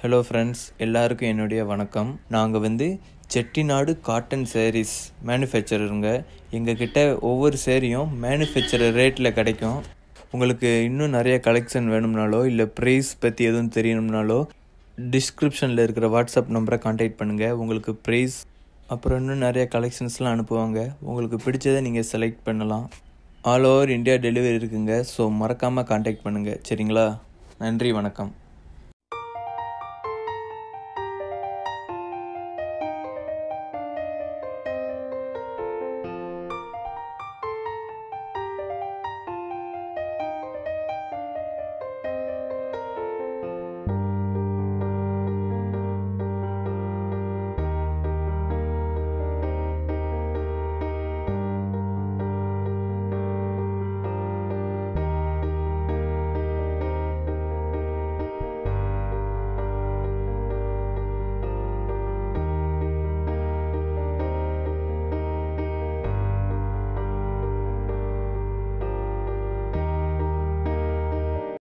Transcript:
Hello friends, எல்லாருக்கும் என்னுடைய வணக்கம். நாங்கள் செட்டிநாடு காட்டன் சாரீஸ் மேனுஃபேக்சருங்க. எங்ககிட்ட ஒவ்வொரு சேரீயும் மேனுஃபேக்சரர் ரேட்டில் கிடைக்கும். உங்களுக்கு இன்னும் நிறைய கலெக்ஷன் வேணும்னாலோ இல்லை ப்ரைஸ் பற்றி எதுவும் தெரியணும்னாலோ டிஸ்கிரிப்ஷனில் இருக்கிற வாட்ஸ்அப் நம்பரை கான்டாக்ட் பண்ணுங்கள். உங்களுக்கு ப்ரைஸ் அப்புறம் இன்னும் நிறைய கலெக்ஷன்ஸ்லாம் அனுப்புவாங்க. உங்களுக்கு பிடிச்சதை நீங்கள் செலக்ட் பண்ணலாம். ஆல் ஓவர் இந்தியா டெலிவரி இருக்குங்க. ஸோ மறக்காமல் கான்டாக்ட் பண்ணுங்கள். சரிங்களா? நன்றி, வணக்கம்.